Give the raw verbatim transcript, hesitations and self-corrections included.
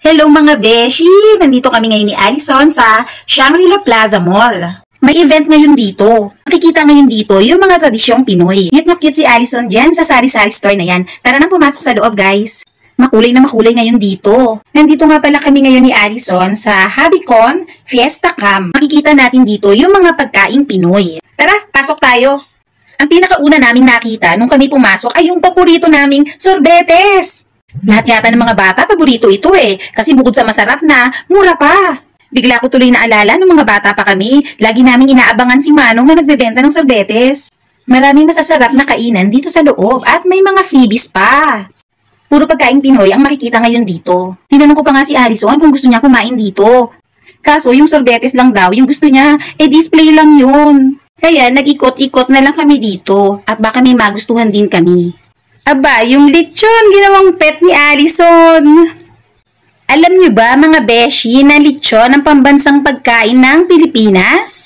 Hello mga beshi! Nandito kami ngayon ni Alison sa Shangri-La Plaza Mall. May event ngayon dito. Makikita ngayon dito yung mga tradisyong Pinoy. Cute na cute si Alison dyan sa sari-sari store na yan. Tara na pumasok sa loob guys. Makulay na makulay ngayon dito. Nandito nga pala kami ngayon ni Alison sa Habicon Fiesta Camp. Makikita natin dito yung mga pagkaing Pinoy. Tara, pasok tayo. Ang pinakauna naming nakita nung kami pumasok ay yung paborito naming sorbetes. Lahat yata ng mga bata, paborito ito eh. Kasi bukod sa masarap na, mura pa. Bigla ko tuloy naalala nung mga bata pa kami. Lagi naming inaabangan si Manong na nagbebenta ng sorbetes. Maraming masasarap na kainan dito sa loob at may mga freebies pa. Puro pagkain Pinoy ang makikita ngayon dito. Tinanong ko pa nga si Alison kung gusto niya kumain dito. Kaso yung sorbetes lang daw, yung gusto niya, eh display lang yun. Kaya nag-ikot-ikot na lang kami dito at baka may magustuhan din kami. Aba, yung lechon, ginawang pet ni Alison. Alam niyo ba mga beshi na lechon ang pambansang pagkain ng Pilipinas?